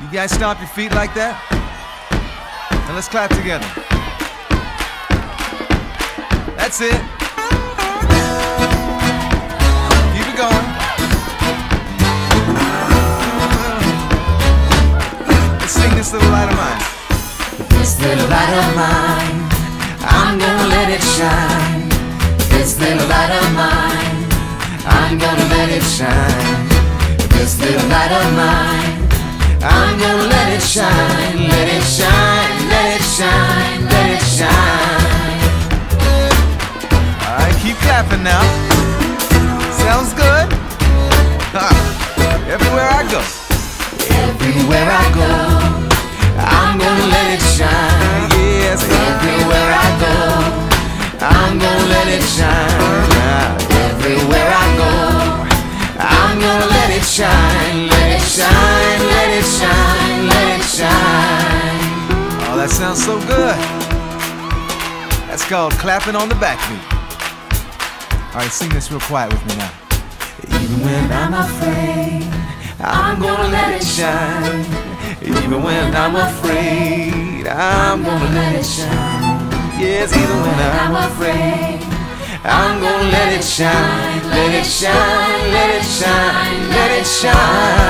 You guys stomp your feet like that? And let's clap together. That's it. Keep it going. Let's sing this little light of mine. This little light of mine, I'm gonna let it shine. This little light of mine, I'm gonna let it shine. This little light of mine, I'm gonna let it shine. Let it shine, let it shine, let it shine. Alright, keep clapping now. Sounds good? Everywhere I go. Everywhere I go, I'm gonna let it shine. Yes, Everywhere I go, I'm gonna let it shine. Everywhere I go, I'm gonna let it shine. Let it shine, let it shine, let it shine. Oh, that sounds so good. That's called clapping on the backbeat. Alright, sing this real quiet with me now. Even when I'm afraid, I'm gonna let it shine. Even when I'm afraid, I'm gonna let it shine. Yes, even when I'm afraid, I'm gonna let it shine. Let it shine, let it shine, let it shine.